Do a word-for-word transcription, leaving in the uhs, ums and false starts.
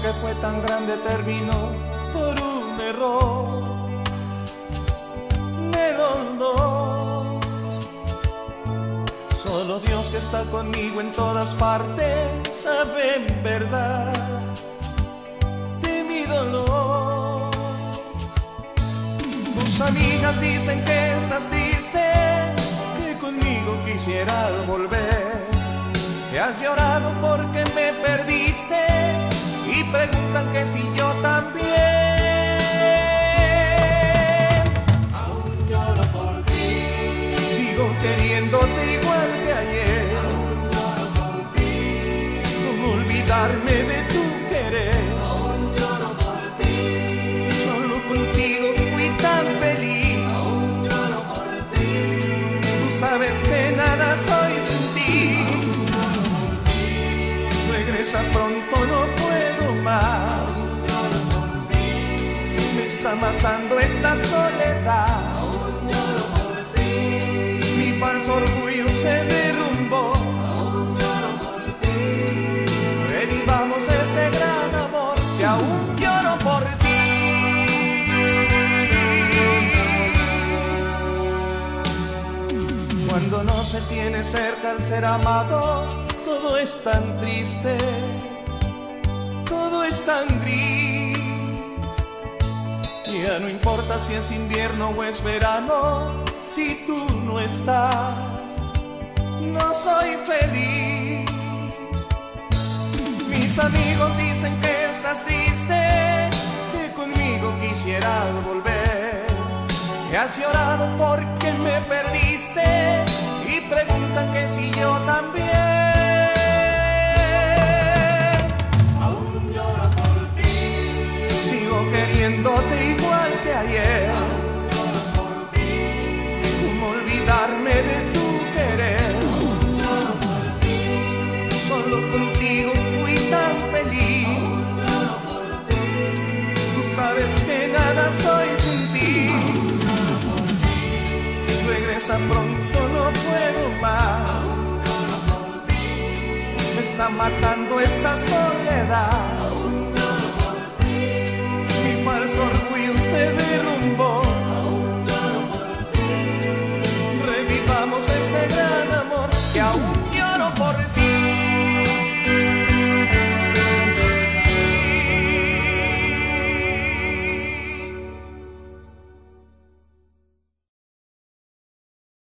que fue tan grande terminó por un error de los dos. Solo Dios, que está conmigo en todas partes, sabe en verdad de mi dolor. Tus amigas dicen que estás triste, que conmigo quisieras volver, que has llorado porque me perdiste y preguntan que si yo también. Aún lloro por ti. Sigo queriéndote igual que ayer. Aún lloro por ti. ¿Cómo olvidarme de tu querer? Aún lloro por ti. Solo contigo fui tan feliz. Aún lloro por ti. Tú sabes que nada soy sin ti. Regresa pronto, no puedo más. Me está matando esta soledad. Mi falso orgullo se derrumbó. Revivamos este gran amor, que aún lloro por ti. Cuando no se tiene cerca al ser amado, todo es tan triste, todo es tan gris. Ya no importa si es invierno o es verano, si tú no estás, no soy feliz. Mis amigos dicen que estás triste, que conmigo quisieras volver, que has llorado porque me perdiste y preguntan que si yo también. Queriéndote igual que ayer. ¿Cómo olvidarme de tu querer? Solo contigo fui tan feliz. Tú sabes que nada soy sin ti. Regresa pronto, no puedo más. Me está matando esta soledad. Falso orgullo se derrumbó.